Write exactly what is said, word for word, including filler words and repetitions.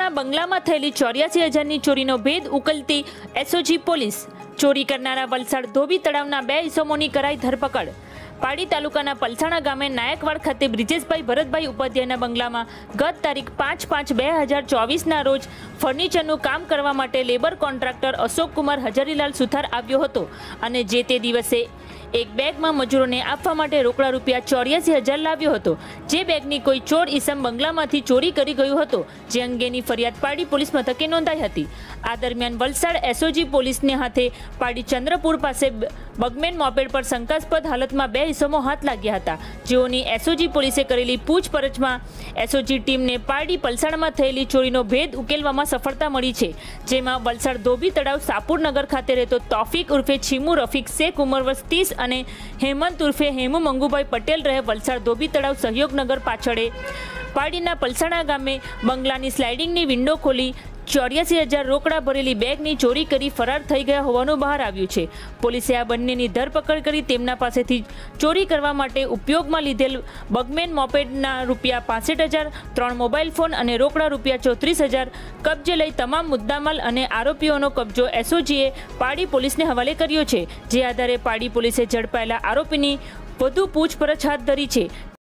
પલસાણા બંગલામાં થયેલી ચોર્યાસી હજારની ચોરીનો ભેદ ઉકેલતી એસઓજી પોલીસ। ચોરી કરનારા વલસાડ ધોબી તળાવના બે ઇસમોની કરાઈ ધરપકડ। પાડી તાલુકાના પલસાણા ગામે નાયકવાડ ખાતે બ્રિજેશભાઈ ભરતભાઈ ઉપાધ્યાયના બંગલામાં ગત તારીખ પાંચ પાંચ બે હજાર ચોવીસના રોજ ફર્નિચરનું કામ કરવા માટે લેબર કોન્ટ્રાક્ટર અશોક કુમાર હજારીલાલ સુથાર આવ્યો હતો અને જે તે દિવસે એક બેગમાં મજૂરોને આપવા માટે રોકડા રૂપિયા ચોર્યાસી હજાર લાવ્યો હતો, જે બેગની કોઈ ચોર ઈસમ બંગલામાંથી ચોરી કરી ગયો હતો, જે અંગેની ફરિયાદ પાડી પોલીસ મથકે નોંધાઈ હતી। આ દરમિયાન વલસાડ એસઓજી પોલીસને હાથે પાડી ચંદ્રપુર પાસે બગમેન મોપેડ પર શંકાસ્પદ હાલતમાં બે ઈસમો હાથ લાગ્યા હતા, જેઓની એસઓજી પોલીસે કરેલી પૂછપરછમાં એસઓજી ટીમને પાડી પલસાણમાં થયેલી ચોરીનો ભેદ ઉકેલવામાં સફળતા મળી છે, જેમાં વલસાડ ધોબી તળાવ સાપુરનગર ખાતે રહેતો તોફિક ઉર્ફે છીમુ રફીક શેખ ઉંમર વર્ષ ત્રીસ અને હેમંત ઉર્ફે હેમુ મંગુભાઈ પટેલ રહે વલસાડ ધોબી તળાવ સહયોગનગર પાછળે પાડીના પલસાણા ગામે બંગલાની સ્લાઇડિંગની વિન્ડો ખોલી ચોર્યાસી હજાર રોકડા ભરેલી બેગની ચોરી કરી ફરાર થઈ ગયા હોવાનું બહાર આવ્યું છે। પોલીસે આ બંનેની ધરપકડ કરી તેમના પાસેથી ચોરી કરવા માટે ઉપયોગમાં લીધેલ બગમેન મોપેડના રૂપિયા પાસઠ હજાર, ત્રણ મોબાઈલ ફોન અને રોકડા રૂપિયા ચોત્રીસ હજાર કબજે લઈ તમામ મુદ્દામાલ અને આરોપીઓનો કબજો એસઓજીએ પાડી પોલીસને હવાલે કર્યો છે, જે આધારે પાડી પોલીસે ઝડપાયેલા આરોપીની વધુ પૂછપરછ હાથ ધરી છે।